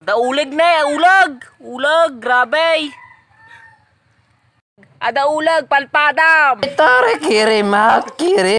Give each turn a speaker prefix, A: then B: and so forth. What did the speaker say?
A: Daulag na, ulag. Ulag, grabe. Ada ulag, palpadam.
B: Ito, kiri, mat, kiri.